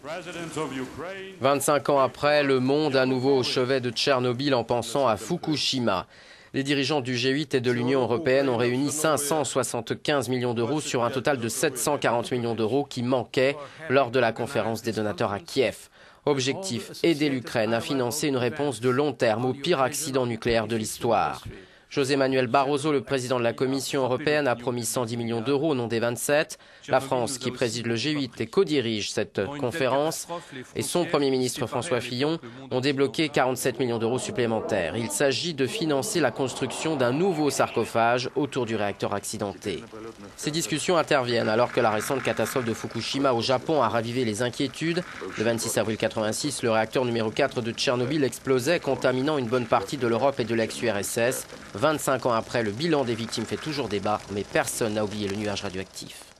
25 ans après, le monde à nouveau au chevet de Tchernobyl en pensant à Fukushima. Les dirigeants du G8 et de l'Union européenne ont réuni 575 millions d'euros sur un total de 740 millions d'euros qui manquaient lors de la conférence des donateurs à Kiev. Objectif, aider l'Ukraine à financer une réponse de long terme au pire accident nucléaire de l'histoire. José Manuel Barroso, le président de la Commission européenne, a promis 110 millions d'euros au nom des 27. La France, qui préside le G8 et co-dirige cette conférence, et son Premier ministre François Fillon ont débloqué 47 millions d'euros supplémentaires. Il s'agit de financer la construction d'un nouveau sarcophage autour du réacteur accidenté. Ces discussions interviennent alors que la récente catastrophe de Fukushima au Japon a ravivé les inquiétudes. Le 26 avril 1986, le réacteur numéro 4 de Tchernobyl explosait, contaminant une bonne partie de l'Europe et de l'ex-URSS. 25 ans après, le bilan des victimes fait toujours débat, mais personne n'a oublié le nuage radioactif.